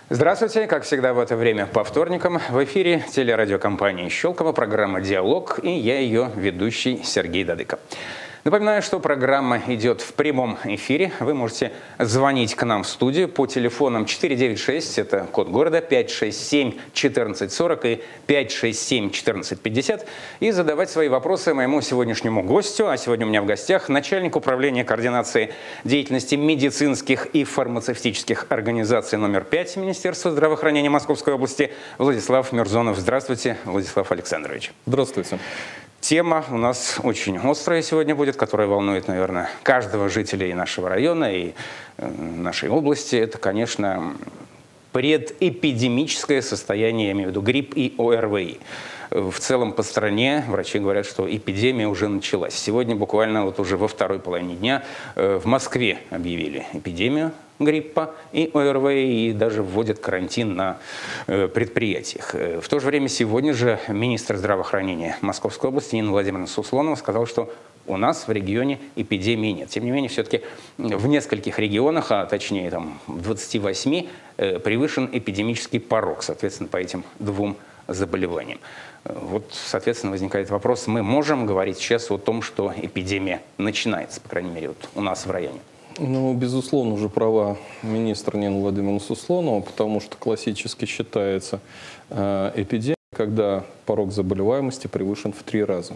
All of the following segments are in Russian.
Здравствуйте! Как всегда в это время по вторникам в эфире телерадиокомпании «Щелково» программа «Диалог» и я ее ведущий Сергей Дадыко. Напоминаю, что программа идет в прямом эфире. Вы можете звонить к нам в студию по телефонам 496, это код города, 567-1440 и 567-1450 и задавать свои вопросы моему сегодняшнему гостю. А сегодня у меня в гостях начальник управления координации деятельности медицинских и фармацевтических организаций номер 5 Министерства здравоохранения Московской области Владислав Мирзонов. Здравствуйте, Владислав Александрович. Здравствуйте. Тема у нас очень острая сегодня будет, которая волнует, наверное, каждого жителя и нашего района, и нашей области. Это, конечно, предэпидемическое состояние, я имею в виду грипп и ОРВИ. В целом по стране врачи говорят, что эпидемия уже началась. Сегодня буквально вот уже во второй половине дня в Москве объявили эпидемию гриппа и ОРВИ, и даже вводят карантин на предприятиях. В то же время сегодня же министр здравоохранения Московской области Нина Владимировна Суслонова сказала, что у нас в регионе эпидемии нет. Тем не менее, все-таки в нескольких регионах, а точнее там, в 28, превышен эпидемический порог, соответственно, по этим двум заболеваниям. Вот, соответственно, возникает вопрос, мы можем говорить сейчас о том, что эпидемия начинается, по крайней мере, вот у нас в районе? Ну, безусловно, уже права министра Нины Владимировны Суслонова, потому что классически считается эпидемия, когда порог заболеваемости превышен в 3 раза.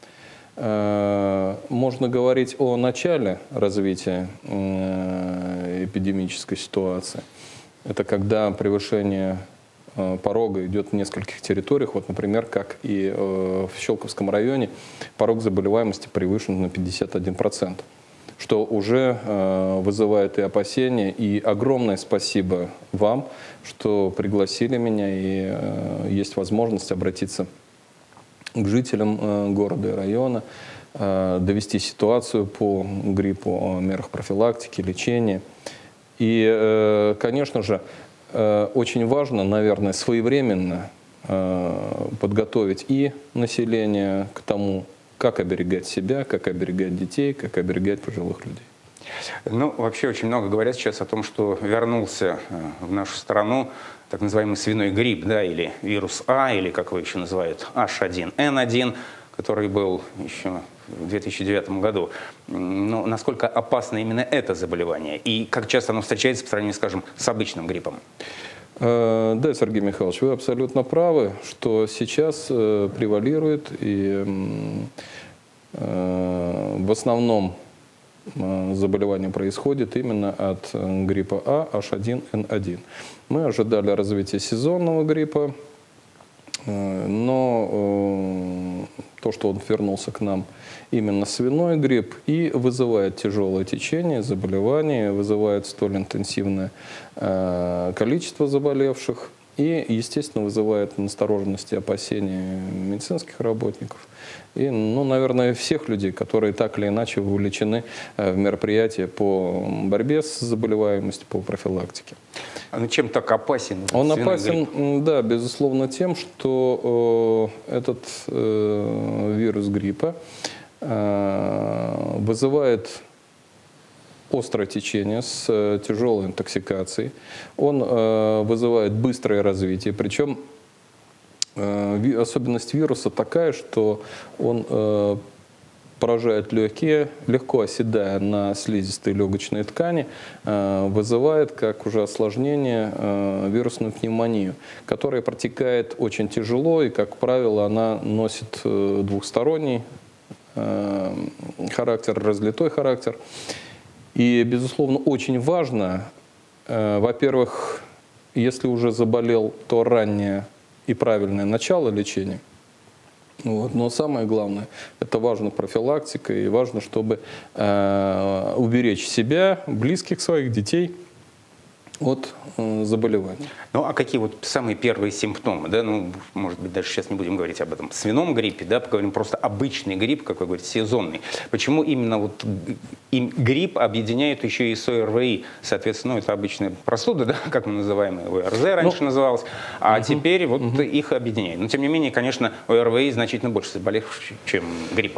Можно говорить о начале развития эпидемической ситуации. Это когда превышение порога идет в нескольких территориях. Вот, например, как и в Щелковском районе, порог заболеваемости превышен на 51%. Что уже вызывает и опасения, и огромное спасибо вам, что пригласили меня, и есть возможность обратиться к жителям города и района, довести ситуацию по гриппу, о мерах профилактики, лечения. И, конечно же, очень важно, наверное, своевременно подготовить и население к тому, как оберегать себя, как оберегать детей, как оберегать пожилых людей. Ну, вообще очень много говорят сейчас о том, что вернулся в нашу страну так называемый свиной грипп, да, или вирус А, или, как его еще называют, H1N1, который был еще в 2009 году. Но насколько опасно именно это заболевание? И как часто оно встречается по сравнению, скажем, с обычным гриппом? Да, Сергей Михайлович, вы абсолютно правы, что сейчас превалирует и в основном заболевание происходит именно от гриппа А, H1N1. Мы ожидали развития сезонного гриппа, но то, что он вернулся к нам, именно свиной грипп, и вызывает тяжелое течение, заболевание, вызывает столь интенсивное количество заболевших и, естественно, вызывает настороженность и опасения медицинских работников. И, ну, наверное, всех людей, которые так или иначе вовлечены в мероприятия по борьбе с заболеваемостью, по профилактике. А ну чем так опасен? Он опасен, грипп? Да, безусловно, тем, что этот вирус гриппа вызывает острое течение с тяжелой интоксикацией. Он вызывает быстрое развитие, причем особенность вируса такая, что он поражает легкие, легко оседая на слизистой легочной ткани, вызывает, как уже осложнение, вирусную пневмонию, которая протекает очень тяжело и, как правило, она носит двухсторонний характер, разлитой характер. И, безусловно, очень важно, во-первых, если уже заболел, то раннее и правильное начало лечения. Вот. Но самое главное, это важна профилактика, и важно, чтобы уберечь себя, близких своих, детей от заболеваний. Ну, а какие вот самые первые симптомы, да, ну, может быть, даже сейчас не будем говорить об этом свином гриппе, да, поговорим просто обычный грипп, как вы говорите, сезонный. Почему именно вот грипп объединяют еще и с ОРВИ? Соответственно, ну, это обычная простуда, да, как мы называем, ОРЗ раньше называлась, а теперь вот их объединяют. Но, тем не менее, конечно, ОРВИ значительно больше заболевших, чем гриппом.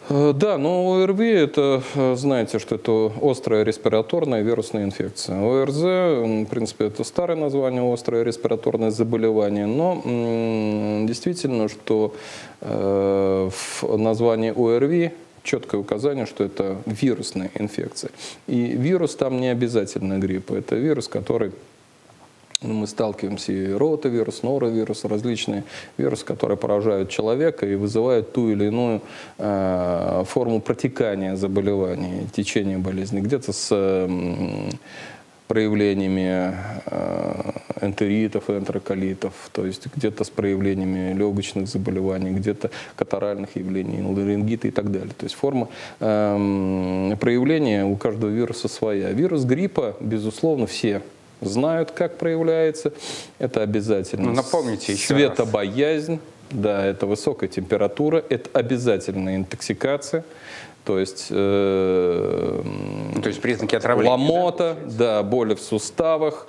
Да, но ОРВИ, это, знаете, что это острая респираторная вирусная инфекция. ОРЗ, в принципе, это старое название, острое респираторное заболевание, но действительно, что в названии ОРВИ четкое указание, что это вирусная инфекция. И вирус там не обязательно грипп, это вирус, который... Мы сталкиваемся и ротавирус, норовирус, различные вирусы, которые поражают человека и вызывают ту или иную форму протекания заболевания, течения болезни. Где-то с проявлениями энтеритов и энтероколитов, то есть где-то с проявлениями легочных заболеваний, где-то катаральных явлений, ларингита и так далее. То есть форма проявления у каждого вируса своя. Вирус гриппа, безусловно, все знают, как проявляется. Это обязательно. Ну, напомните еще светобоязнь, да, это высокая температура, это обязательная интоксикация, то есть признаки отравления. Ломота, да, боли в суставах,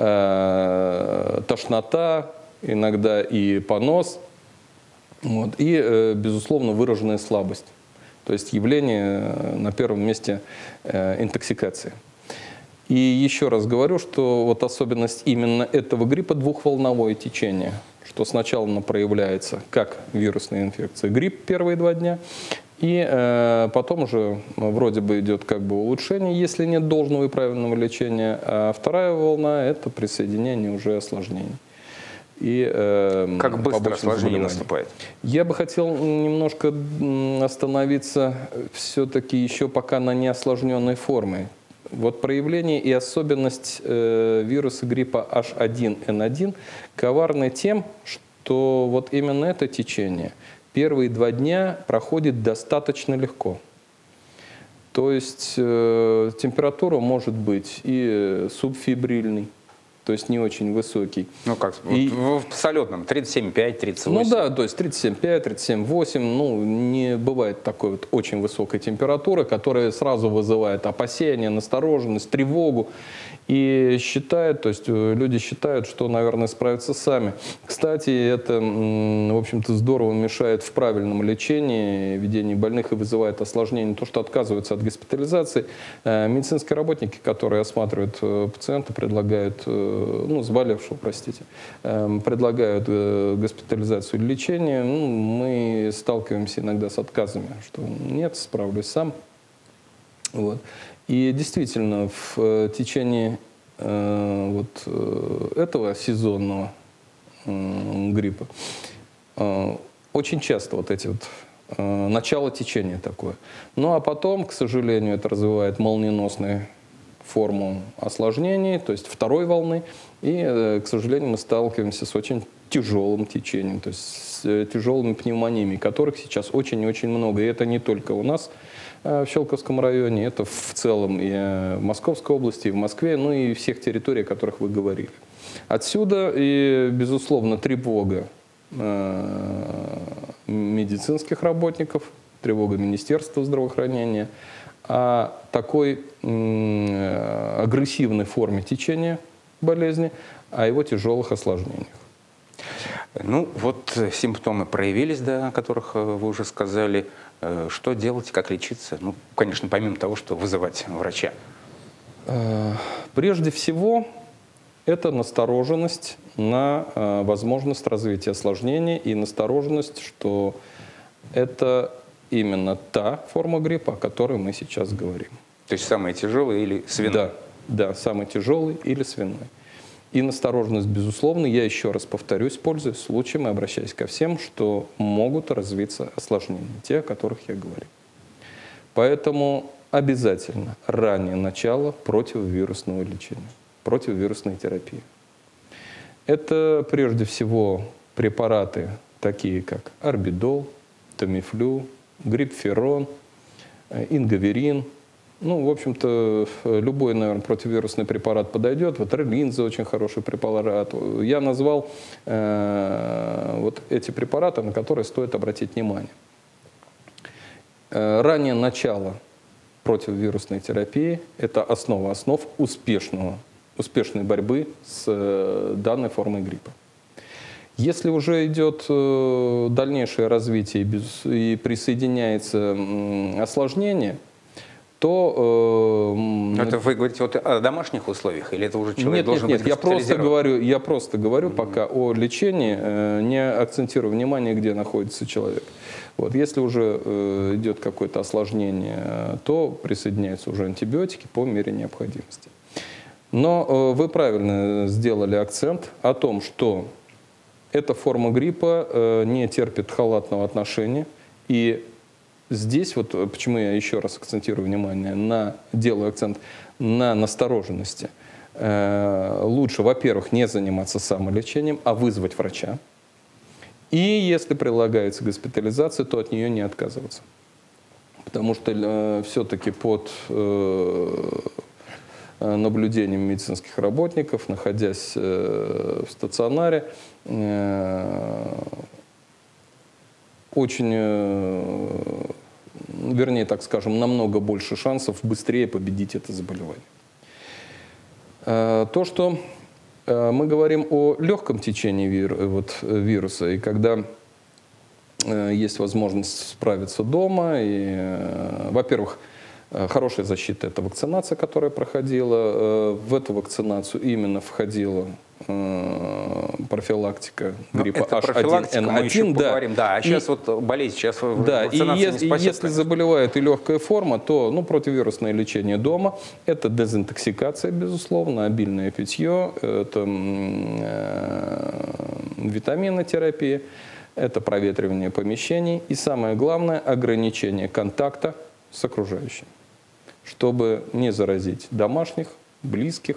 тошнота, иногда и понос, вот, и, безусловно, выраженная слабость. То есть явление на первом месте интоксикации. И еще раз говорю, что вот особенность именно этого гриппа — двухволновое течение, что сначала оно проявляется как вирусная инфекция, грипп первые 2 дня, и потом уже вроде бы идет как бы улучшение, если нет должного и правильного лечения, а вторая волна — это присоединение уже осложнений. И, как быстро осложнение наступает? Я бы хотел немножко остановиться все-таки еще пока на неосложненной форме. Вот проявление и особенность вируса гриппа H1N1 коварны тем, что вот именно это течение первые 2 дня проходит достаточно легко. То есть температура может быть и субфибрильной, то есть не очень высокий. Ну как, и в абсолютном 37,5, 38. Ну да, то есть 37,5, 37,8, ну не бывает такой вот очень высокой температуры, которая сразу вызывает опасения, настороженность, тревогу. И считают, то есть люди считают, что, наверное, справятся сами. Кстати, это, в общем-то, здорово мешает в правильном лечении, ведении больных и вызывает осложнения. То, что отказываются от госпитализации. Медицинские работники, которые осматривают пациента, предлагают, ну, заболевшего, простите, предлагают госпитализацию или лечение. Ну, мы сталкиваемся иногда с отказами, что нет, справлюсь сам. Вот. И действительно, в течение вот этого сезонного гриппа очень часто вот эти вот начало течения такое. Ну а потом, к сожалению, это развивает молниеносную форму осложнений, то есть второй волны. И, к сожалению, мы сталкиваемся с очень тяжелым течением, то есть с тяжелыми пневмониями, которых сейчас очень и очень много. И это не только у нас в Щелковском районе, это в целом и в Московской области, и в Москве, ну и всех территорий, о которых вы говорили. Отсюда и, безусловно, тревога медицинских работников, тревога Министерства здравоохранения о такой агрессивной форме течения болезни, о его тяжелых осложнениях. Ну, вот симптомы проявились, да, о которых вы уже сказали. Что делать, как лечиться? Ну, конечно, помимо того, что вызывать врача. Прежде всего, это настороженность на возможность развития осложнений и настороженность, что это именно та форма гриппа, о которой мы сейчас говорим. То есть самый тяжелый или свиной? Да, самый тяжелый или свиной. И настороженность, безусловно, я еще раз повторюсь, пользуясь случаем и обращаясь ко всем, что могут развиться осложнения, те, о которых я говорю. Поэтому обязательно раннее начало противовирусного лечения, противовирусной терапии. Это прежде всего препараты, такие как орбидол, тамифлю, грипферон, ингаверин. Ну, в общем-то, любой, наверное, противовирусный препарат подойдет. Вот релинза очень хороший препарат. Я назвал вот эти препараты, на которые стоит обратить внимание. Раннее начало противовирусной терапии – это основа основ успешной борьбы с данной формой гриппа. Если уже идет дальнейшее развитие и присоединяется осложнение, то... Это вы говорите вот о домашних условиях, или это уже человек должен быть госпитализирован? Я просто говорю пока о лечении, не акцентирую внимание, где находится человек. Вот. Если уже идет какое-то осложнение, то присоединяются уже антибиотики по мере необходимости. Но вы правильно сделали акцент о том, что эта форма гриппа не терпит халатного отношения. И здесь, вот почему я еще раз акцентирую внимание, делаю акцент на настороженности. Лучше, во-первых, не заниматься самолечением, а вызвать врача. И если прилагается госпитализация, то от нее не отказываться. Потому что все-таки под наблюдением медицинских работников, находясь в стационаре, очень, вернее, так скажем, намного больше шансов быстрее победить это заболевание. То, что мы говорим о легком течении вируса, и когда есть возможность справиться дома, и, во-первых, хорошая защита – это вакцинация, которая проходила. В эту вакцинацию именно входила профилактика гриппа H1N1. Да, а сейчас вот болезнь, сейчас да, и если заболевает и легкая форма, то противовирусное лечение дома – это дезинтоксикация, безусловно, обильное питье, это витаминотерапия, это проветривание помещений и, самое главное, ограничение контакта с окружающим, чтобы не заразить домашних, близких,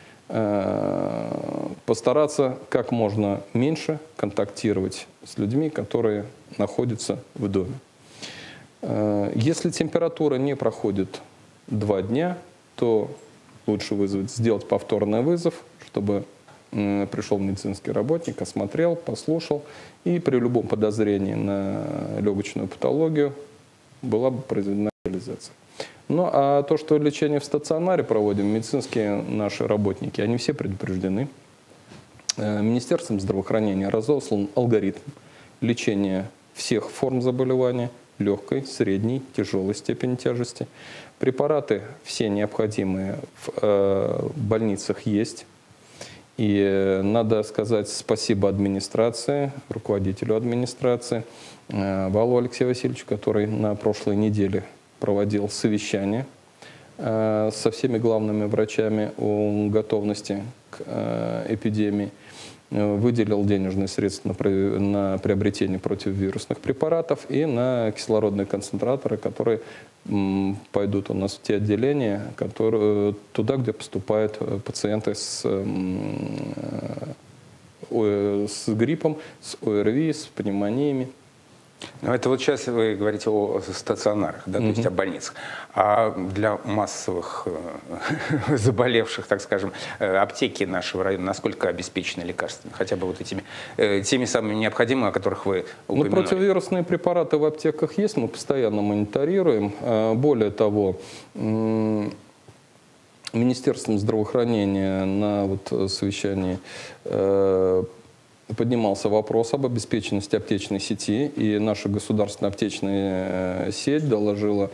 постараться как можно меньше контактировать с людьми, которые находятся в доме. Если температура не проходит 2 дня, то лучше сделать повторный вызов, чтобы пришел медицинский работник, осмотрел, послушал, и при любом подозрении на легочную патологию была бы произведена реализация. Ну, а то, что лечение в стационаре проводим, медицинские наши работники, они все предупреждены. Министерством здравоохранения разослан алгоритм лечения всех форм заболевания, легкой, средней, тяжелой степени тяжести. Препараты все необходимые в больницах есть. И надо сказать спасибо администрации, руководителю администрации, Валу Алексею Васильевичу, который на прошлой неделе проводил совещание со всеми главными врачами о готовности к эпидемии, выделил денежные средства на приобретение противовирусных препаратов и на кислородные концентраторы, которые пойдут у нас в те отделения, туда, где поступают пациенты с гриппом, с ОРВИ, с пневмониями. Но это вот сейчас вы говорите о стационарах, да, то есть о больницах. А для массовых заболевших, так скажем, аптеки нашего района насколько обеспечены лекарствами? Хотя бы вот теми самыми необходимыми, о которых вы упомянули. Ну, противовирусные препараты в аптеках есть, мы постоянно мониторируем. Более того, Министерством здравоохранения на совещании поднимался вопрос об обеспеченности аптечной сети, и наша государственная аптечная сеть доложила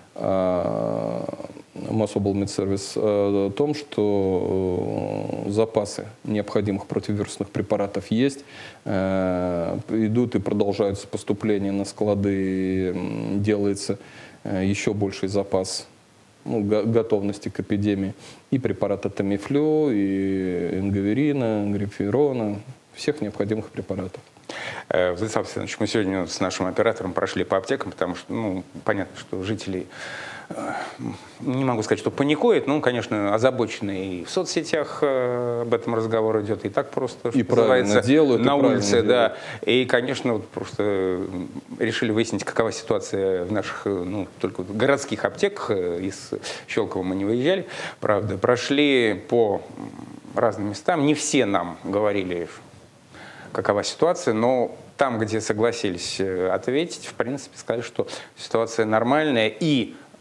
Мособлмедсервис о том, что запасы необходимых противовирусных препаратов есть, идут и продолжаются поступления на склады, делается еще больший запас готовности к эпидемии и препарата Тамифлю, и Энгаверина, Грипферона, всех необходимых препаратов. Владислав Александрович, мы сегодня с нашим оператором прошли по аптекам, потому что, понятно, что жители, не могу сказать, что паникуют, но, конечно, озабочены и в соцсетях об этом разговор идет, и так просто, что и правильно делают, на улице, да. И, конечно, просто решили выяснить, какова ситуация в наших, только городских аптеках. Из Щелково мы не выезжали, правда. Прошли по разным местам, не все нам говорили, какова ситуация, но там, где согласились ответить, в принципе, сказали, что ситуация нормальная. И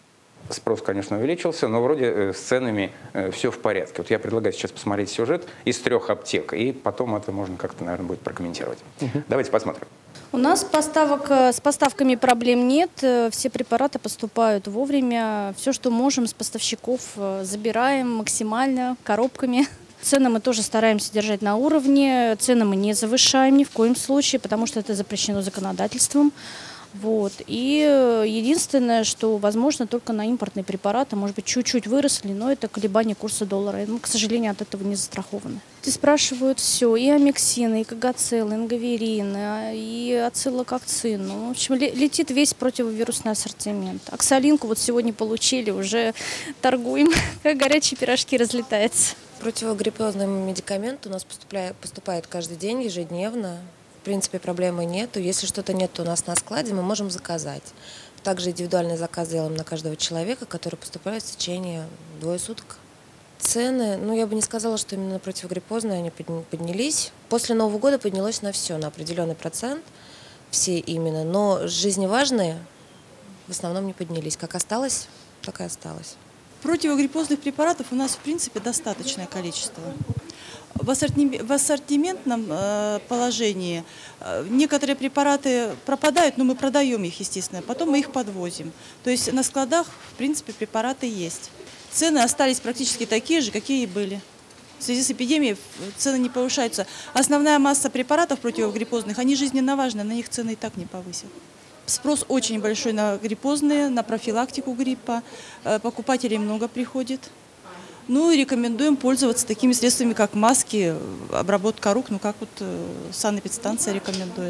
Спрос, конечно, увеличился, но вроде с ценами все в порядке. Вот я предлагаю сейчас посмотреть сюжет из 3 аптек, и потом это можно как-то, наверное, будет прокомментировать. Давайте посмотрим. У нас с поставками проблем нет, все препараты поступают вовремя, все, что можем, с поставщиков забираем максимально коробками. Цены мы тоже стараемся держать на уровне, цены мы не завышаем ни в коем случае, потому что это запрещено законодательством. Вот. И единственное, что возможно только на импортные препараты, может быть, чуть-чуть выросли, но это колебания курса доллара. Мы, к сожалению, от этого не застрахованы. И спрашивают все, и амиксин, и кагацил, и ингаверин, и ацилококцин. Ну, в общем, летит весь противовирусный ассортимент. Оксалинку вот сегодня получили, уже торгуем, как горячие пирожки разлетаются. Противогриппозный медикамент у нас поступает каждый день, ежедневно. В принципе, проблемы нету. Если что-то нет у нас на складе, мы можем заказать. Также индивидуальный заказ делаем на каждого человека, который поступает в течение 2 суток. Цены, ну, я бы не сказала, что именно противогриппозные они поднялись. После Нового года поднялось на все, на определенный процент, все именно. Но жизневажные в основном не поднялись. Как осталось, так и осталось. Противогриппозных препаратов у нас, в принципе, достаточное количество. В ассортиментном положении некоторые препараты пропадают, но мы продаем их, естественно, потом мы их подвозим. То есть на складах, в принципе, препараты есть. Цены остались практически такие же, какие и были. В связи с эпидемией цены не повышаются. Основная масса препаратов противогриппозных, они жизненно важны, на них цены и так не повысят. Спрос очень большой на гриппозные, на профилактику гриппа. Покупателей много приходит. Ну и рекомендуем пользоваться такими средствами, как маски, обработка рук, ну как вот санэпидстанция рекомендует.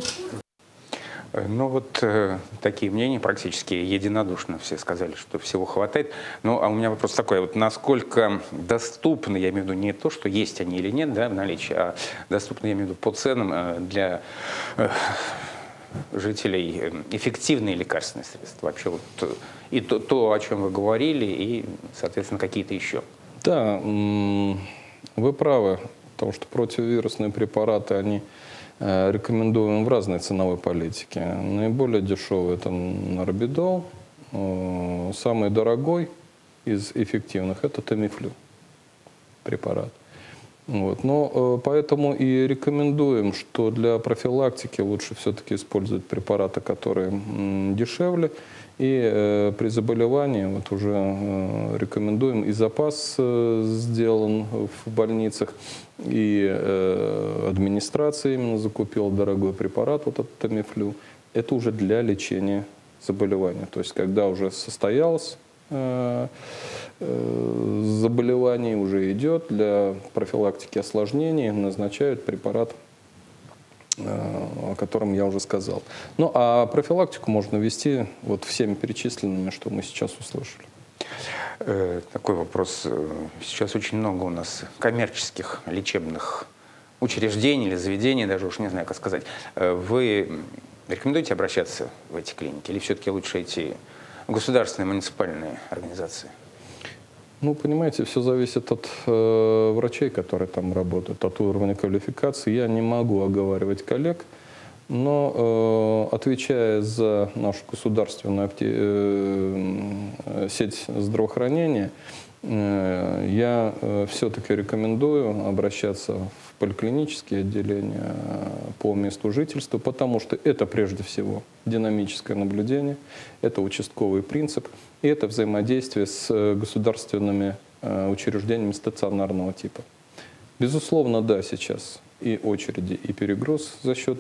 Ну вот такие мнения практически единодушно все сказали, что всего хватает. Ну а у меня вопрос такой, вот насколько доступны, я имею в виду не то, что есть они или нет, да, в наличии, а доступны, я имею в виду, по ценам для жителей эффективные лекарственные средства? Вообще вот и то, о чем вы говорили, и, соответственно, какие-то еще. Да, вы правы, потому что противовирусные препараты, они рекомендуем в разной ценовой политике. Наиболее дешевый – это норбидол, самый дорогой из эффективных – это тамифлю препарат. Вот. Но поэтому и рекомендуем, что для профилактики лучше все-таки использовать препараты, которые дешевле. И при заболевании вот уже рекомендуем, и запас сделан в больницах, и администрация именно закупила дорогой препарат, вот этот тамифлю. Это уже для лечения заболевания. То есть когда уже состоялось заболевание, уже идет, для профилактики осложнений назначают препарат, о котором я уже сказал. Ну, а профилактику можно вести вот всеми перечисленными, что мы сейчас услышали. Такой вопрос. Сейчас очень много у нас коммерческих лечебных учреждений или заведений, даже уж не знаю, как сказать. Вы рекомендуете обращаться в эти клиники или все-таки лучше идти в государственные муниципальные организации? Ну, понимаете, все зависит от врачей, которые там работают, от уровня квалификации. Я не могу оговаривать коллег, но отвечая за нашу государственную сеть здравоохранения, я все-таки рекомендую обращаться в поликлинические отделения по месту жительства, потому что это прежде всего динамическое наблюдение, это участковый принцип, и это взаимодействие с государственными учреждениями стационарного типа. Безусловно, да, сейчас и очереди, и перегруз за счет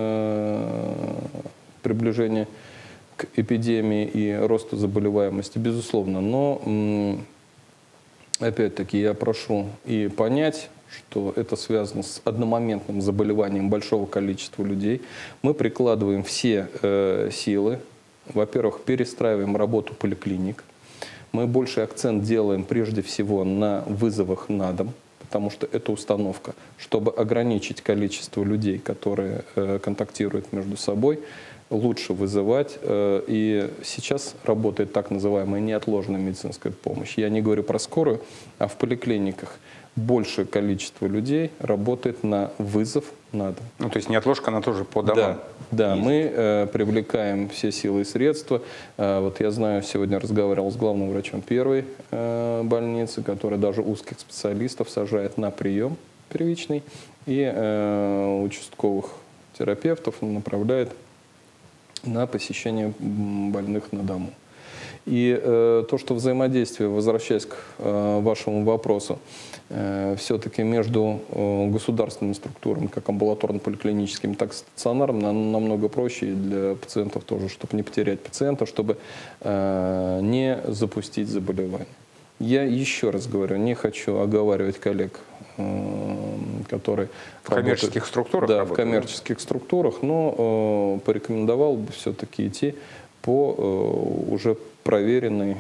приближения к эпидемии и росту заболеваемости, безусловно, но опять-таки я прошу и понять, что это связано с одномоментным заболеванием большого количества людей. Мы прикладываем все силы. Во-первых, перестраиваем работу поликлиник. Мы больше акцент делаем прежде всего на вызовах на дом, потому что это установка, чтобы ограничить количество людей, которые контактируют между собой, лучше вызывать. И сейчас работает так называемая неотложная медицинская помощь. Я не говорю про скорую, а в поликлиниках большее количество людей работает на вызов на дом. Ну, то есть неотложка, она тоже по домам? Да, мы привлекаем все силы и средства. Вот я знаю, сегодня разговаривал с главным врачом первой больницы, который даже узких специалистов сажает на прием первичный, и участковых терапевтов направляет на посещение больных на дому. И то, что взаимодействие, возвращаясь к вашему вопросу, все-таки между государственными структурами, как амбулаторно-поликлиническими, так и стационарными, намного проще и для пациентов тоже, чтобы не потерять пациента, чтобы не запустить заболевание. Я еще раз говорю, не хочу оговаривать коллег, которые в коммерческих структурах работают, в коммерческих структурах, но порекомендовал бы все-таки идти по уже проверенной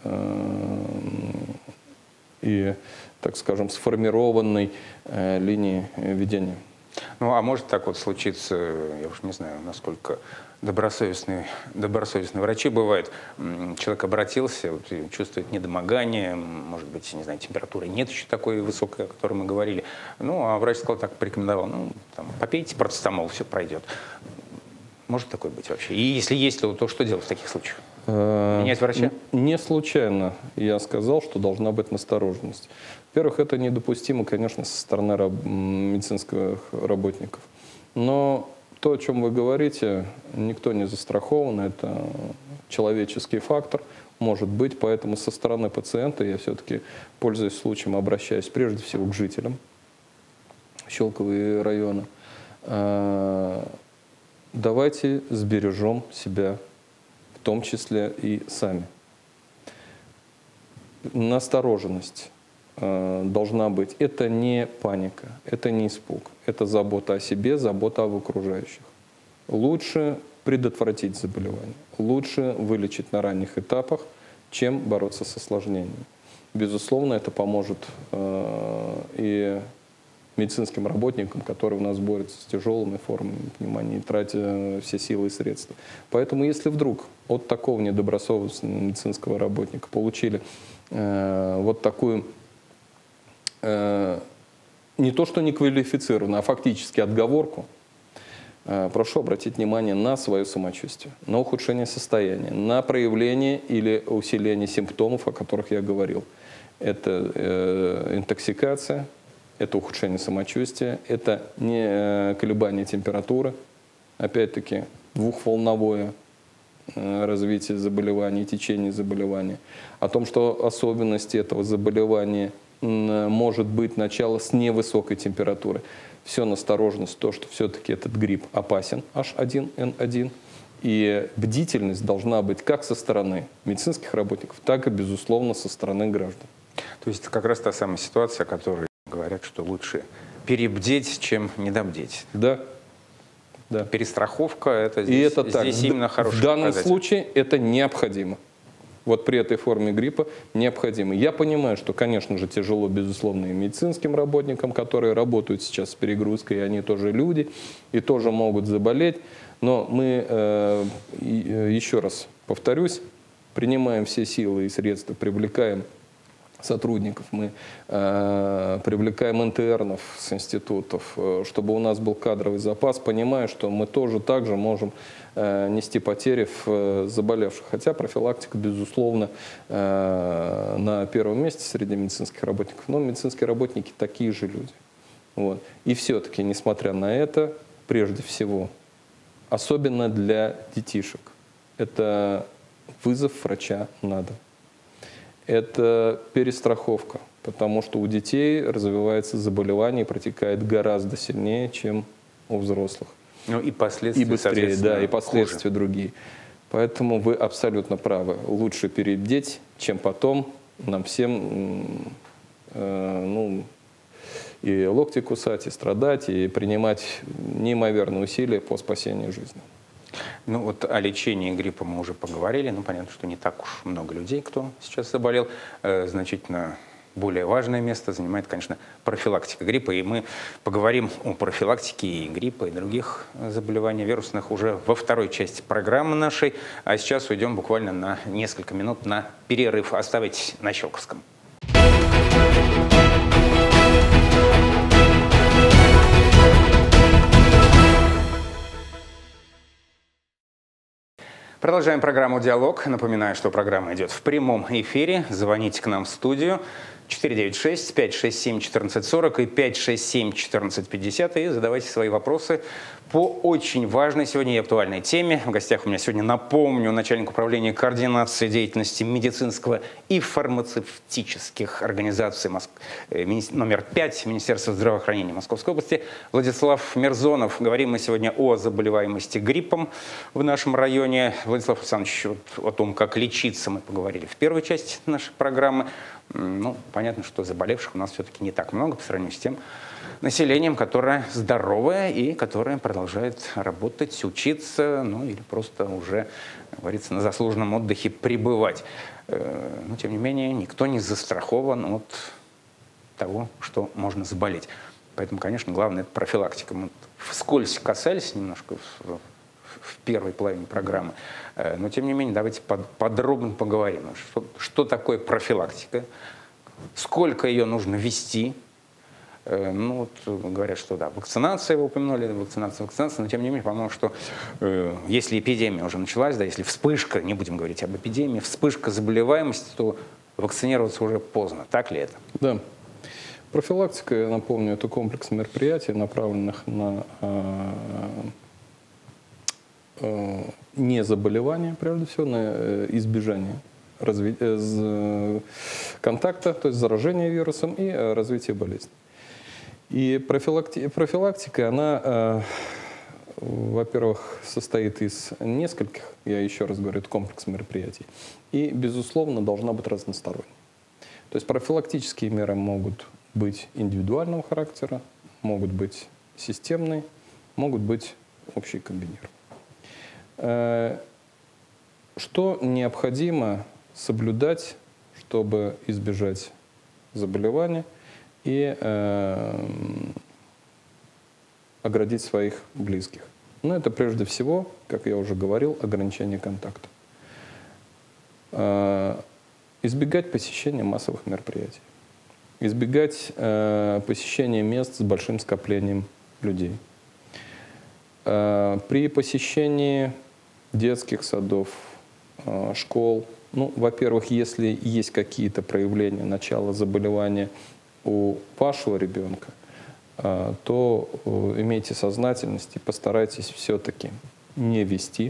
и, так скажем, сформированной линии ведения. Ну, а может так вот случиться, я уж не знаю, насколько добросовестные врачи бывают. Человек обратился, вот, чувствует недомогание, может быть, не знаю, температуры нет еще такой высокой, о которой мы говорили. Ну, а врач сказал, так порекомендовал, ну, там, попейте парацетамол, все пройдет. Может такое быть вообще? И если есть, то что делать в таких случаях? Менять врача? Не случайно я сказал, что должна быть настороженность. Во-первых, это недопустимо, конечно, со стороны медицинских работников. Но то, о чем вы говорите, никто не застрахован, это человеческий фактор, может быть. Поэтому со стороны пациента я все-таки, пользуясь случаем, обращаюсь прежде всего к жителям Щелкового района. Давайте сбережем себя, в том числе и сами. Настороженность должна быть. Это не паника, это не испуг. Это забота о себе, забота об окружающих. Лучше предотвратить заболевание, лучше вылечить на ранних этапах, чем бороться с осложнениями. Безусловно, это поможет и медицинским работникам, которые у нас борются с тяжелыми формами пневмонии, тратя все силы и средства. Поэтому, если вдруг от такого недобросовестного медицинского работника получили вот такую, не то что не квалифицированную, а фактически отговорку, прошу обратить внимание на свое самочувствие, на ухудшение состояния, на проявление или усиление симптомов, о которых я говорил. Это интоксикация, это ухудшение самочувствия, это не колебание температуры, опять-таки двухволновое развитие заболевания, течение заболевания. О том, что особенности этого заболевания может быть начало с невысокой температуры. Все настороженность, то, что все-таки этот грипп опасен, H1N1, и бдительность должна быть как со стороны медицинских работников, так и, безусловно, со стороны граждан. То есть это как раз та самая ситуация, о которой говорят, что лучше перебдеть, чем недобдеть. Да. Да. Перестраховка, это здесь, и это так. Здесь именно хороший В данном показатель. случае это необходимо. Вот при этой форме гриппа необходимо. Я понимаю, что, конечно же, тяжело, безусловно, и медицинским работникам, которые работают сейчас с перегрузкой, и они тоже люди, и тоже могут заболеть. Но мы, еще раз повторюсь, принимаем все силы и средства, привлекаем сотрудников, мы привлекаем интернов с институтов, чтобы у нас был кадровый запас, понимая, что мы тоже также можем нести потери в заболевших. Хотя профилактика, безусловно, на первом месте среди медицинских работников, но медицинские работники такие же люди. Вот. И все-таки, несмотря на это, прежде всего, особенно для детишек, это вызов врача на дом. Это перестраховка, потому что у детей развивается заболевание и протекает гораздо сильнее, чем у взрослых. Ну и последствия, и быстрее, да, и последствия хуже. Другие. Поэтому вы абсолютно правы. Лучше перебдеть, чем потом нам всем и локти кусать, и страдать, и принимать неимоверные усилия по спасению жизни. Ну вот о лечении гриппа мы уже поговорили. Ну понятно, что не так уж много людей, кто сейчас заболел. Значительно более важное место занимает, конечно, профилактика гриппа. И мы поговорим о профилактике и гриппа, и других заболеваний вирусных уже во второй части программы нашей. А сейчас уйдем буквально на несколько минут на перерыв. Оставайтесь на Щелковском. Продолжаем программу «Диалог». Напоминаю, что программа идет в прямом эфире. Звоните к нам в студию 496-567-1440 и 567-1450 и задавайте свои вопросы по очень важной сегодня и актуальной теме. В гостях у меня сегодня, напомню, начальник управления координации деятельности медицинского и фармацевтических организаций номер 5 Министерства здравоохранения Московской области Владислав Мерзонов. Говорим мы сегодня о заболеваемости гриппом в нашем районе. Владислав Александрович, о том, как лечиться, мы поговорили в первой части нашей программы. Ну, понятно, что заболевших у нас все-таки не так много по сравнению с тем населением, которое здоровое и которое продолжает работать, учиться, ну или просто уже, как говорится, на заслуженном отдыхе пребывать. Но, тем не менее, никто не застрахован от того, что можно заболеть. Поэтому, конечно, главное – это профилактика. Мы вскользь касались немножко в первой половине программы. Но, тем не менее, давайте подробно поговорим. Что такое профилактика? Сколько ее нужно вести? Ну, вот говорят, что да, вакцинация, вы упомянули, вакцинация, но тем не менее, по-моему, что если эпидемия уже началась, да, если вспышка, не будем говорить об эпидемии, вспышка заболеваемости, то вакцинироваться уже поздно. Так ли это? Да. Профилактика, я напомню, это комплекс мероприятий, направленных на не заболевание, прежде всего, на избежание контакта, то есть заражения вирусом и развития болезни. И профилактика, она, во-первых, состоит из нескольких, я еще раз говорю, это комплекс мероприятий, и, безусловно, должна быть разносторонней. То есть профилактические меры могут быть индивидуального характера, могут быть системные, могут быть общие комбинированные. Что необходимо соблюдать, чтобы избежать заболевания и оградить своих близких? Ну, это прежде всего, как я уже говорил, ограничение контакта. Избегать посещения массовых мероприятий. Избегать посещения мест с большим скоплением людей. При посещении детских садов, школ, ну, во-первых, если есть какие-то проявления начала заболевания у вашего ребенка, то имейте сознательность и постарайтесь все-таки не вести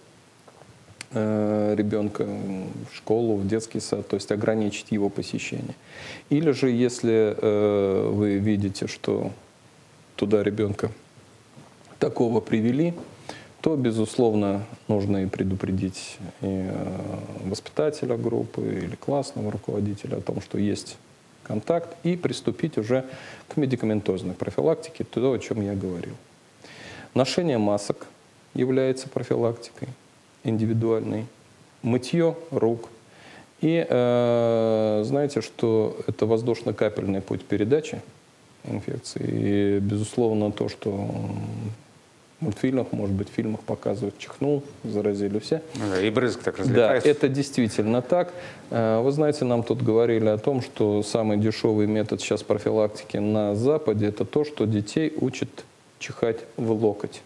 ребенка в школу, в детский сад, то есть ограничить его посещение. Или же, если вы видите, что туда ребенка такого привели, то, безусловно, нужно и предупредить и воспитателя группы или классного руководителя о том, что есть контакт, и приступить уже к медикаментозной профилактике, то, о чем я говорил. Ношение масок является профилактикой индивидуальной, мытье рук. И знаете, что это воздушно-капельный путь передачи инфекции. И, безусловно, то, что в мультфильмах, может быть, в фильмах показывают, чихнул, заразили все. И брызг так разлетается. Да, это действительно так. Вы знаете, нам тут говорили о том, что самый дешевый метод сейчас профилактики на Западе – это то, что детей учат чихать в локоть.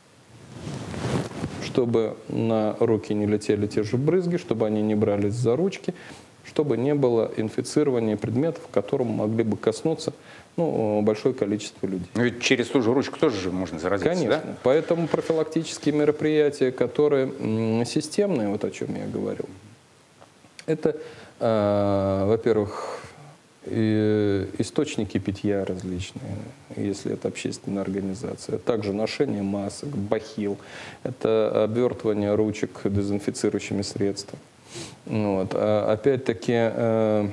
Чтобы на руки не летели те же брызги, чтобы они не брались за ручки, чтобы не было инфицирования предметов, которым могли бы коснуться большое количество людей. Ведь через ту же ручку тоже можно заразиться, конечно. Да? Поэтому профилактические мероприятия, которые системные, вот о чем я говорил, это, во-первых, источники питья различные, если это общественная организация, также ношение масок, бахил, это обвертывание ручек дезинфицирующими средствами. Вот. Опять-таки,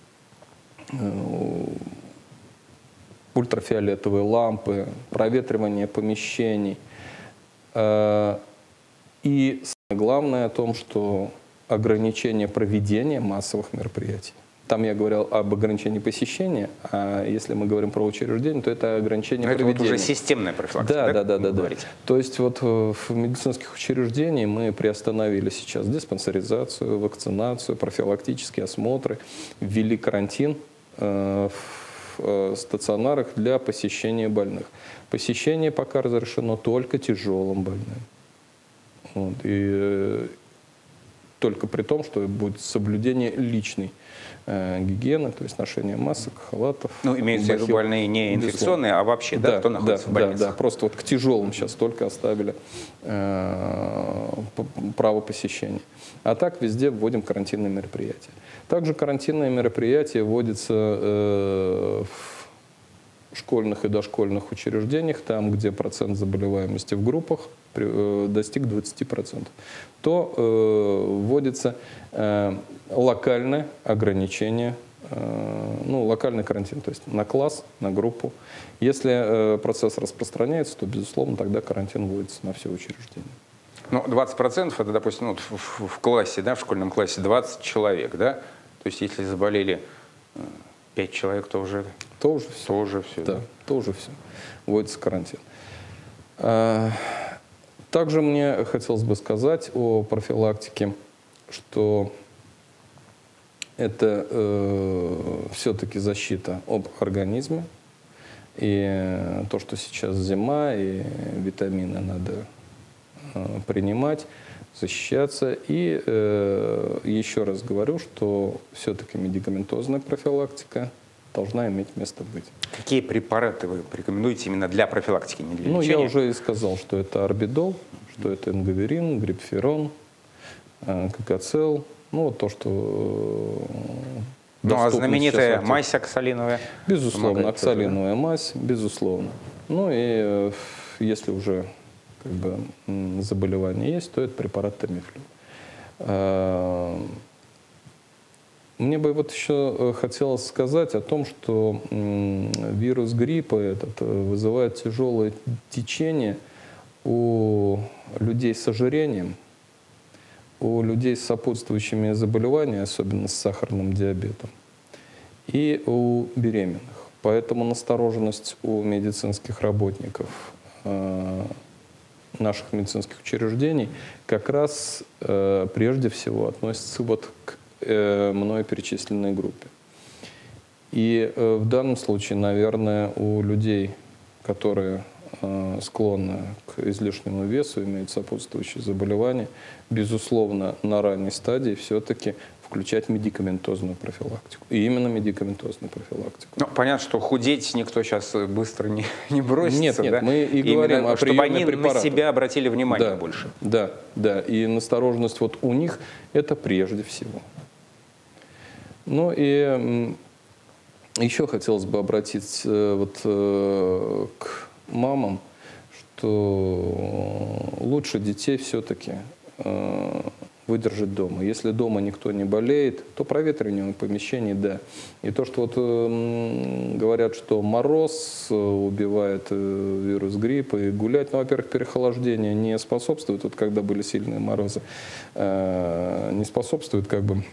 ультрафиолетовые лампы, проветривание помещений. И самое главное о том, что ограничение проведения массовых мероприятий. Там я говорил об ограничении посещения, а если мы говорим про учреждение, то это ограничение проведения. Это вот уже системная профилактика, да. То есть вот в медицинских учреждениях мы приостановили сейчас диспансеризацию, вакцинацию, профилактические осмотры, ввели карантин в стационарах для посещения больных. Посещение пока разрешено только тяжелым больным. Вот. И только при том, что будет соблюдение личной гигиены, то есть ношение масок, халатов. Ну, имеется в виду больные не инфекционные, а вообще, да, кто находится в больницах? Да, просто вот к тяжелым сейчас только оставили право посещения. А так везде вводим карантинные мероприятия. Также карантинные мероприятия вводятся в школьных и дошкольных учреждениях, там, где процент заболеваемости в группах достиг 20%, то вводится локальное ограничение, ну, локальный карантин, то есть на класс, на группу. Если процесс распространяется, то, безусловно, тогда карантин вводится на все учреждения. Ну, 20% это, допустим, ну, в классе, да, в школьном классе 20 человек, да? То есть если заболели 5 человек, то уже все. То уже все. Вводится карантин. Также мне хотелось бы сказать о профилактике, что это все-таки защита об организме. И то, что сейчас зима, и витамины надо принимать, защищаться. И еще раз говорю, что все-таки медикаментозная профилактика должна иметь место быть. Какие препараты вы рекомендуете именно для профилактики, не для лечения? Ну, я уже и сказал, что это орбидол, что это энгаверин, грипферон, кокоцел. Ну, вот то, что... Ну, а знаменитая мазь оксалиновая? Безусловно, оксалиновая мазь, безусловно. Ну, и если уже как бы заболевание есть, то это препарат Тамифлю. Мне бы вот еще хотелось сказать о том, что вирус гриппа этот вызывает тяжелое течение у людей с ожирением, у людей с сопутствующими заболеваниями, особенно с сахарным диабетом, и у беременных. Поэтому настороженность у медицинских работников наших медицинских учреждений как раз прежде всего относится вот к мной перечисленной группе. И в данном случае, наверное, у людей, которые склонны к излишнему весу, имеют сопутствующие заболевания, безусловно, на ранней стадии все-таки включать медикаментозную профилактику. И именно медикаментозную профилактику. Ну, понятно, что худеть никто сейчас быстро не бросится. Нет, да? мы и говорим именно, о чтобы они препаратах. на себя обратили внимание больше. Да. И настороженность вот у них это прежде всего. Ну и еще хотелось бы обратиться вот к мамам, что лучше детей все-таки выдержать дома. Если дома никто не болеет, то проветривание помещений, да. И то, что вот говорят, что мороз убивает вирус гриппа, и гулять, ну, во-первых, переохлаждение не способствует, вот когда были сильные морозы, не способствует как бы,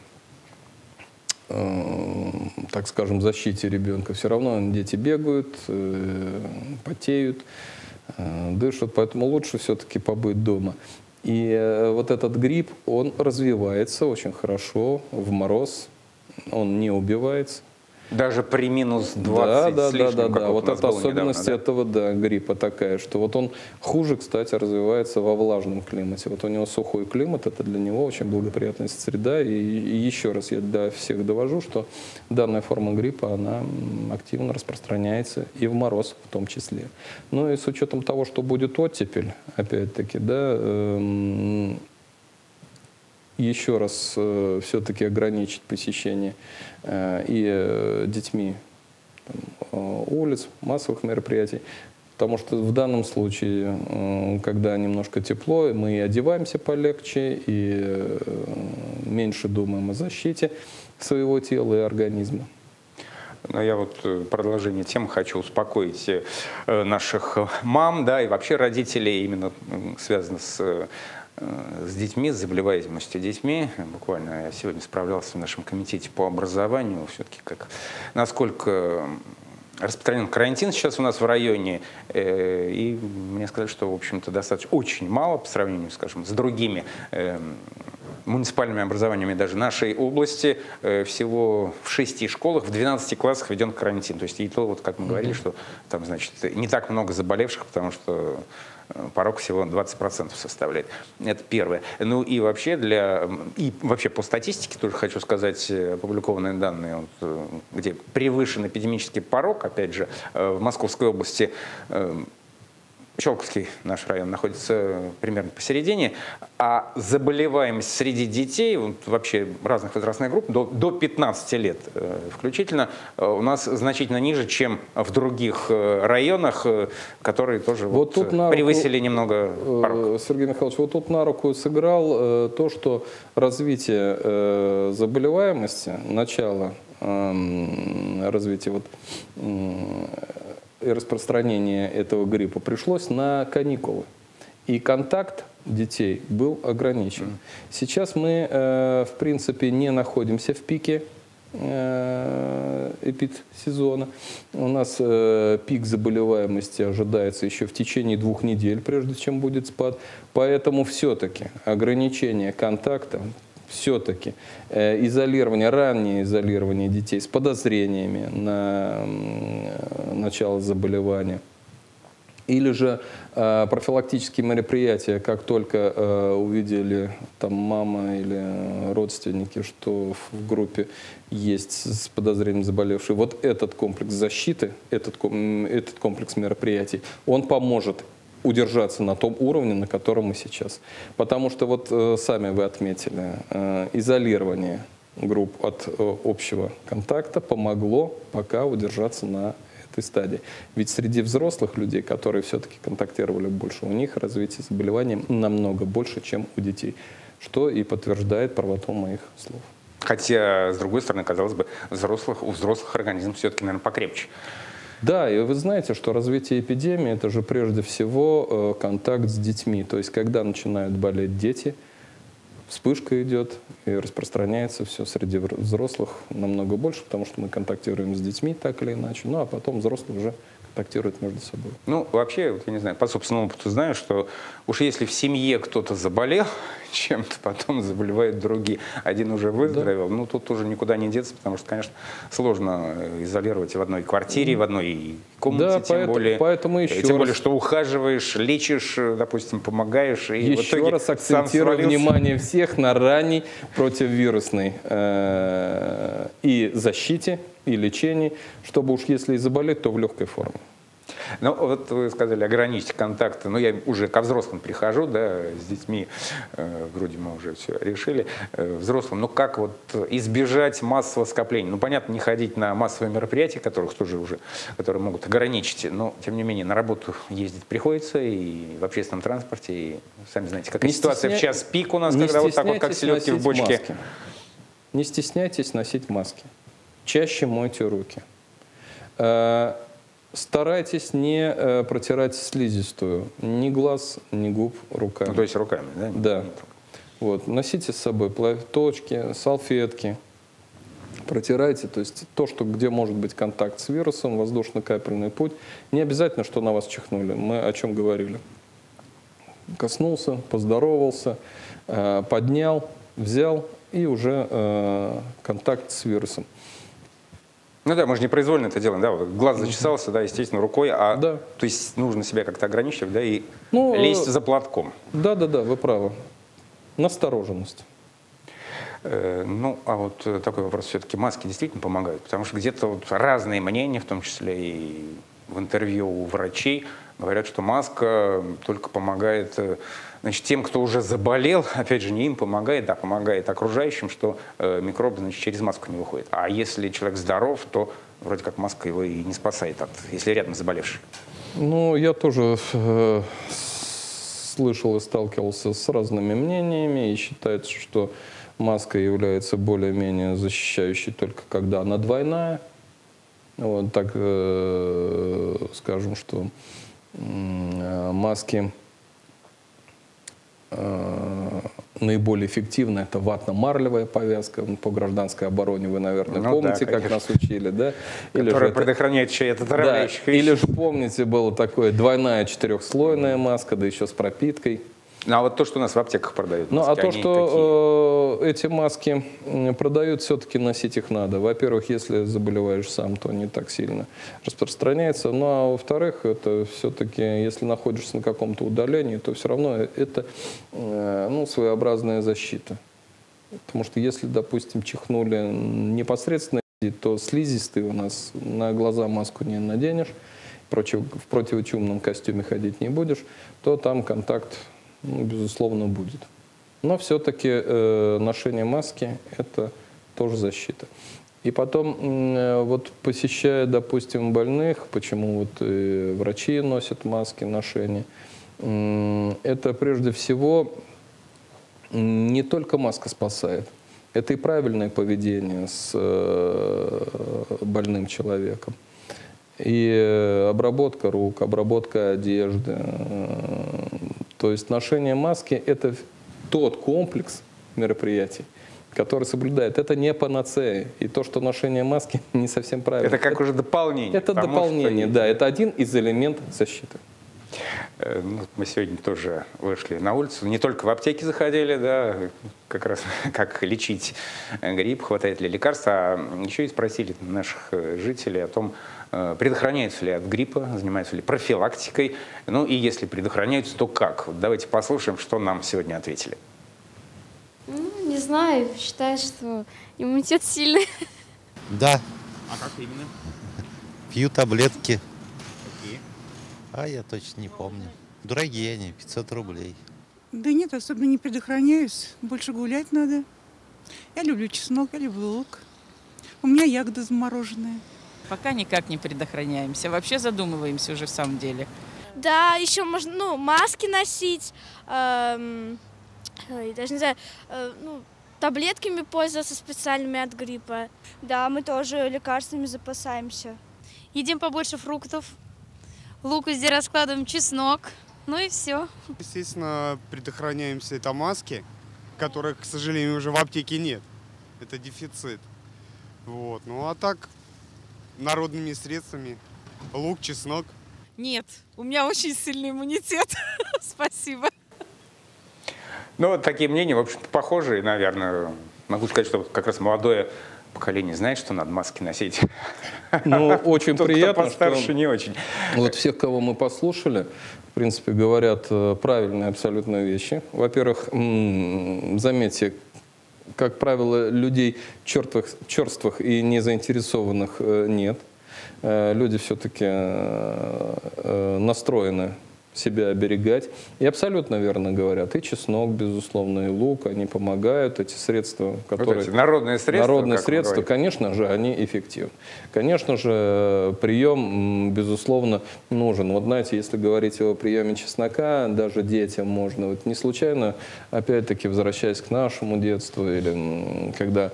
так скажем, защите ребенка. Все равно дети бегают, потеют, дышат, поэтому лучше все-таки побыть дома. И вот этот грипп, он развивается очень хорошо в мороз, он не убивается. Даже при минус 20 с лишним, как вот эта особенность этого гриппа такая, что вот он хуже, кстати, развивается во влажном климате. Вот у него сухой климат, это для него очень благоприятная среда. И еще раз я для всех довожу, что данная форма гриппа, она активно распространяется и в мороз в том числе. Ну и с учетом того, что будет оттепель, опять-таки, еще раз все-таки ограничить посещение и детьми улиц, массовых мероприятий. Потому что в данном случае, когда немножко тепло, мы и одеваемся полегче, и меньше думаем о защите своего тела и организма. Но я вот продолжение темы хочу успокоить наших мам, да, и вообще родителей, именно связано с детьми, с заболеваемостью детьми. Буквально я сегодня справлялся в нашем комитете по образованию, все-таки насколько распространен карантин сейчас у нас в районе, и мне сказали, что, в общем-то, достаточно очень мало по сравнению, скажем, с другими муниципальными образованиями даже нашей области всего в 6 школах, в 12 классах введен карантин. То есть и то, вот как мы говорили, что там, значит, не так много заболевших, потому что порог всего 20% составляет. Это первое. Ну и вообще вообще по статистике тоже хочу сказать, опубликованные данные, вот, где превышен эпидемический порог, опять же, в Московской области. Щелковский наш район находится примерно посередине, а заболеваемость среди детей, вот вообще разных возрастных групп, до 15 лет включительно, у нас значительно ниже, чем в других районах, которые тоже вот тут превысили немного порог. Сергей Михайлович, вот тут на руку сыграл то, что развитие заболеваемости, начало развития вот, и распространение этого гриппа пришлось на каникулы. И контакт детей был ограничен. Сейчас мы, в принципе, не находимся в пике эпидсезона. У нас пик заболеваемости ожидается еще в течение 2 недель, прежде чем будет спад. Поэтому все-таки ограничение контакта, все-таки раннее изолирование детей с подозрениями на начало заболевания, или же профилактические мероприятия, как только увидели там мама или родственники, что в группе есть с подозрением заболевший, вот этот комплекс защиты, этот комплекс мероприятий, он поможет удержаться на том уровне, на котором мы сейчас. Потому что вот сами вы отметили, изолирование групп от общего контакта помогло пока удержаться на этой стадии. Ведь среди взрослых людей, которые все-таки контактировали больше, у них развитие заболеваний намного больше, чем у детей, что и подтверждает правоту моих слов. Хотя, с другой стороны, казалось бы, у взрослых организм все-таки, наверное, покрепче. Да, и вы знаете, что развитие эпидемии – это же прежде всего контакт с детьми. То есть, когда начинают болеть дети, вспышка идет и распространяется все среди взрослых намного больше, потому что мы контактируем с детьми так или иначе, ну а потом взрослые уже контактируют между собой. Ну, вообще, вот, я не знаю, по собственному опыту знаю, что уж если в семье кто-то заболел чем-то, потом заболевают другие. Один уже выздоровел, ну, тут уже никуда не деться, потому что, конечно, сложно изолировать в одной квартире, в одной комнате, да, поэтому еще тем более, что ухаживаешь, лечишь, допустим, помогаешь. И еще в итоге раз акцентирую внимание всех на ранней противовирусной и защите, и лечении, чтобы уж если и заболеть, то в легкой форме. Ну, вот вы сказали, ограничить контакты. Ну, я уже ко взрослым прихожу, да, с детьми, вроде мы уже все решили, взрослым. Но как вот избежать массового скопления? Ну, понятно, не ходить на массовые мероприятия, которые могут ограничить, но, тем не менее, на работу ездить приходится, и в общественном транспорте, и, сами знаете, какая ситуация в час пик у нас, когда вот так вот, как селедки в бочке. Не стесняйтесь носить маски. Чаще мойте руки. Старайтесь не протирать слизистую ни глаз, ни губ руками. Ну, то есть руками, да? Да. Вот. Носите с собой платочки, салфетки. Протирайте. То есть то, где может быть контакт с вирусом, воздушно-капельный путь. Не обязательно, что на вас чихнули. Мы о чем говорили. Коснулся, поздоровался, поднял, взял и уже контакт с вирусом. Ну да, мы же непроизвольно это делаем, да, вот глаз зачесался, да, естественно, рукой, то есть нужно себя как-то ограничивать, да, и лезть за платком. Да, вы правы. Настороженность. Ну, а вот такой вопрос, все-таки маски действительно помогают, потому что где-то вот разные мнения, в том числе и в интервью у врачей, говорят, что маска только помогает, значит, тем, кто уже заболел, опять же, не им помогает, а помогает окружающим, что микробы, значит, через маску не выходят. А если человек здоров, то вроде как маска его и не спасает, если рядом заболевший. Ну, я тоже слышал и сталкивался с разными мнениями, и считается, что маска является более-менее защищающей только когда она двойная. Вот так скажем, что маски наиболее эффективны. Это ватно-марлевая повязка. По гражданской обороне вы, наверное, помните, как нас учили. Да? Которая предохраняет еще и от отравляющих веществ. Или же помните, была такая двойная 4-слойная маска, да еще с пропиткой. Ну, а вот то, что у нас в аптеках продают, Ну, маски, а то, они что эти маски продают, все-таки носить их надо. Во-первых, если заболеваешь сам, то не так сильно распространяется. Ну, а во-вторых, это все-таки, если находишься на каком-то удалении, то все равно это ну, своеобразная защита. Потому что если, допустим, чихнули непосредственно, то слизистый у нас на глаза маску не наденешь, в противочумном костюме ходить не будешь, то там контакт, ну, безусловно, будет. Но все-таки ношение маски – это тоже защита. И потом, вот посещая, допустим, больных, почему вот врачи носят маски, ношение, это прежде всего не только маска спасает, это и правильное поведение с больным человеком. И обработка рук, обработка одежды. То есть ношение маски – это тот комплекс мероприятий, который соблюдает. Это не панацея. И то, что ношение маски, не совсем правильно. Это как уже дополнение. Это дополнение, да. Это один из элементов защиты. Ну, мы сегодня тоже вышли на улицу, не только в аптеки заходили, да, как раз как лечить грипп, хватает ли лекарств, а еще и спросили наших жителей о том, предохраняются ли от гриппа, занимаются ли профилактикой, ну и если предохраняются, то как? Вот давайте послушаем, что нам сегодня ответили. Ну, не знаю, считаю, что иммунитет сильный. Да, А как именно? пью таблетки. Какие? А я точно не помню. Дорогие они, 500 рублей. Да нет, особо не предохраняюсь. Больше гулять надо. Я люблю чеснок, я люблю лук. У меня ягоды замороженные. Пока никак не предохраняемся. Вообще задумываемся уже в самом деле. Да, еще можно, ну, маски носить, даже не знаю, таблетками пользоваться специальными от гриппа. Да, мы тоже лекарствами запасаемся. Едим побольше фруктов, лук везде раскладываем, чеснок, ну и все. Естественно, предохраняемся. Это маски, которых, к сожалению, уже в аптеке нет. Это дефицит. Вот. Ну а так, народными средствами, лук, чеснок. Нет, у меня очень сильный иммунитет. Спасибо. Ну, вот такие мнения, в общем-то, похожие, наверное. Могу сказать, что вот как раз молодое поколение знает, что надо маски носить. Ну, очень приятно, кто постарше, что не очень. вот всех, кого мы послушали, в принципе, говорят правильные абсолютно вещи. Во-первых, заметьте, как правило, людей черствых и незаинтересованных нет. Люди все-таки настроены себя оберегать. И абсолютно верно говорят. И чеснок, безусловно, и лук, они помогают. Эти средства, которые... Вот народные средства, конечно же, они эффективны. Конечно же, прием, безусловно, нужен. Вот знаете, если говорить о приеме чеснока, даже детям можно. Вот не случайно, опять-таки, возвращаясь к нашему детству, или когда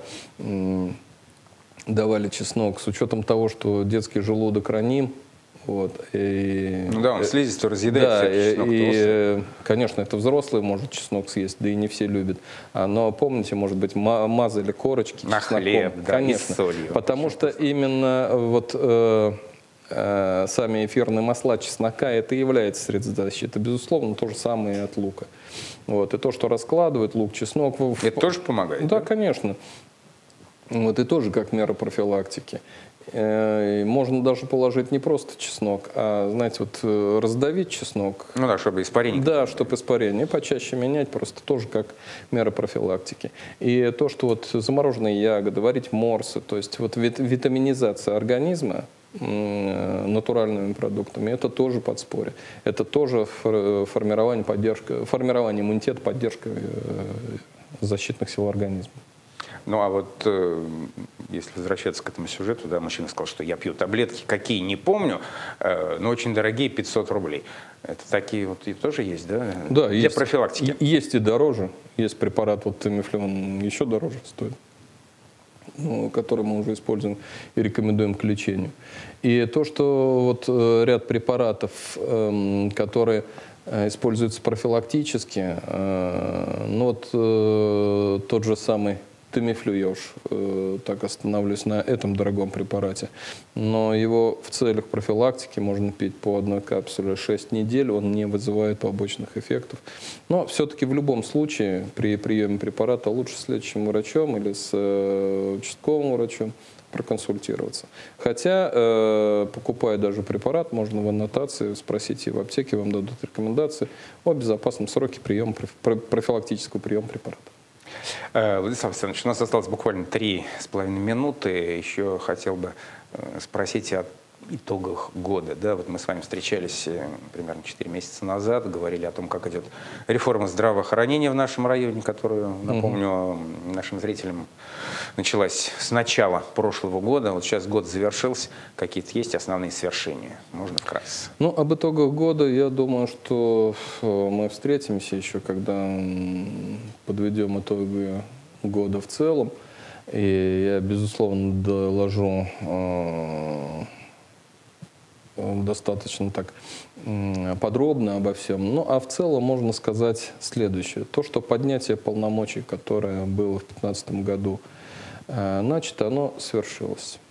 давали чеснок, с учетом того, что детский желудок раним, вот, ну да, он слизистую разъедает, да, и, конечно, это взрослый может чеснок съесть, да и не все любят. Но помните, может быть, мазали корочки на чесноком. хлеб, да, конечно, и с солью. потому что именно вот сами эфирные масла чеснока, это и является средством защиты. Безусловно, то же самое и от лука. Вот, и то, что раскладывают лук, чеснок... Это тоже помогает? Да, конечно. Вот, и тоже как мера профилактики. Можно даже положить не просто чеснок, а, знаете, вот раздавить чеснок. Ну да, чтобы испарение. Да, чтобы испарение. И почаще менять, просто тоже как мера профилактики. И то, что вот замороженные ягоды, варить морсы, то есть вот витаминизация организма натуральными продуктами, это тоже подспорье. Это тоже формирование иммунитета, поддержка защитных сил организма. Ну а вот если возвращаться к этому сюжету, да, мужчина сказал, что я пью таблетки, какие, не помню, но очень дорогие, 500 рублей. Это такие вот и тоже есть, да? Да, для есть, профилактики. Есть и дороже. Есть препарат, вот Тамифлю, еще дороже стоит, который мы уже используем и рекомендуем к лечению. И то, что вот ряд препаратов, которые используются профилактически, ну вот тот же самый Тамифлю, я уж так остановлюсь на этом дорогом препарате. Но его в целях профилактики можно пить по одной капсуле 6 недель, он не вызывает побочных эффектов. Но все-таки в любом случае при приеме препарата лучше с лечащим врачом или с участковым врачом проконсультироваться. Хотя, покупая даже препарат, можно в аннотации спросить, и в аптеке вам дадут рекомендации о безопасном сроке приема, профилактического приема препарата. Владислав Александрович, у нас осталось буквально 3,5 минуты. Еще хотел бы спросить о итогах года. Да, вот мы с вами встречались примерно 4 месяца назад, говорили о том, как идет реформа здравоохранения в нашем районе, которую, напомню, нашим зрителям началась с начала прошлого года. Вот сейчас год завершился. Какие-то есть основные свершения? Можно вкратце? Ну, об итогах года, я думаю, что мы встретимся еще, когда подведем итоги года в целом. И я, безусловно, доложу достаточно так подробно обо всем. Ну, а в целом можно сказать следующее. То, что поднятие полномочий, которое было в 2015 году начато, оно свершилось.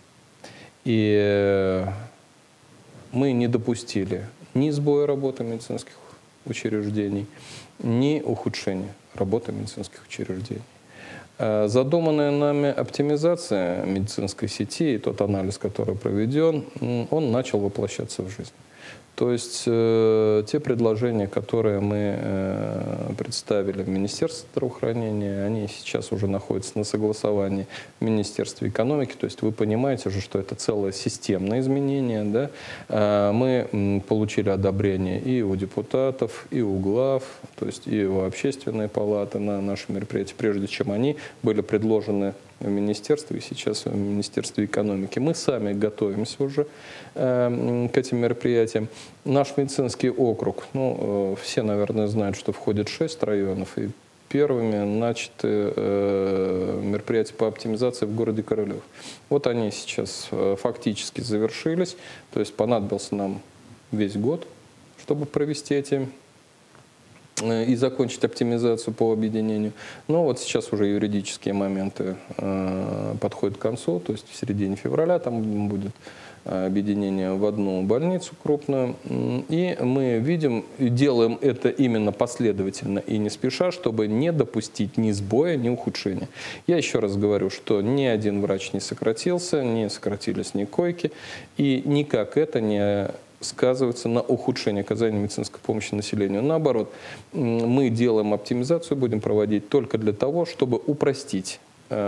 И мы не допустили ни сбоя работы медицинских учреждений, ни ухудшения работы медицинских учреждений. Задуманная нами оптимизация медицинской сети и тот анализ, который проведен, он начал воплощаться в жизнь. То есть те предложения, которые мы представили в Министерстве здравоохранения, они сейчас уже находятся на согласовании в Министерстве экономики. То есть вы понимаете же, что это целое системное изменение. Да? Мы получили одобрение и у депутатов, и у глав, то есть и у общественной палаты на наши мероприятия, прежде чем они были предложены в Министерстве и сейчас в Министерстве экономики. Мы сами готовимся уже к этим мероприятиям. Наш медицинский округ, ну, все, наверное, знают, что входит 6 районов, и первыми начаты мероприятия по оптимизации в городе Королев. Вот они сейчас фактически завершились, то есть понадобился нам весь год, чтобы провести эти и закончить оптимизацию по объединению. Но вот сейчас уже юридические моменты подходят к концу, то есть в середине февраля там будет объединение в одну больницу крупную. И мы видим, делаем это именно последовательно и не спеша, чтобы не допустить ни сбоя, ни ухудшения. Я еще раз говорю, что ни один врач не сократился, не сократились ни койки, и никак это не сказывается на ухудшении оказания медицинской помощи населению. Наоборот, мы делаем оптимизацию, будем проводить только для того, чтобы упростить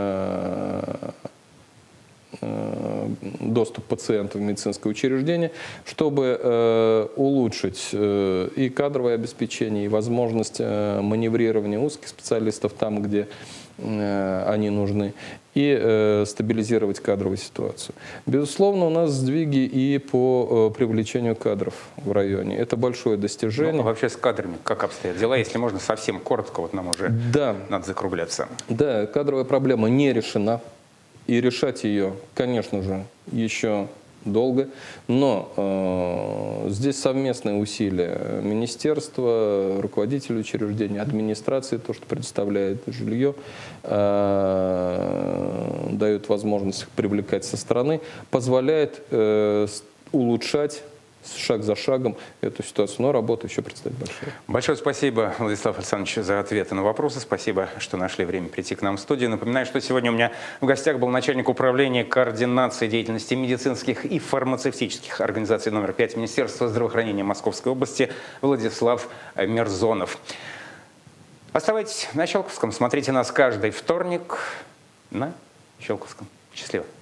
доступ пациентов в медицинское учреждение, чтобы улучшить и кадровое обеспечение, и возможность маневрирования узких специалистов там, где они нужны, и стабилизировать кадровую ситуацию. Безусловно, у нас сдвиги и по привлечению кадров в районе. Это большое достижение. Ну, а вообще с кадрами как обстоят дела? Если можно совсем коротко, вот нам уже надо закругляться. Да, кадровая проблема не решена. И решать ее, конечно же, еще долго. Но здесь совместные усилия министерства, руководителей учреждений, администрации, то, что предоставляет жилье, дает возможность их привлекать со стороны, позволяет улучшать шаг за шагом эту ситуацию. Но работа еще предстоит большая. Большое спасибо, Владислав Александрович, за ответы на вопросы. Спасибо, что нашли время прийти к нам в студию. Напоминаю, что сегодня у меня в гостях был начальник управления координации деятельности медицинских и фармацевтических организаций номер 5 Министерства здравоохранения Московской области Владислав Мерзонов. Оставайтесь на Щелковском. Смотрите нас каждый вторник на Щелковском. Счастливо.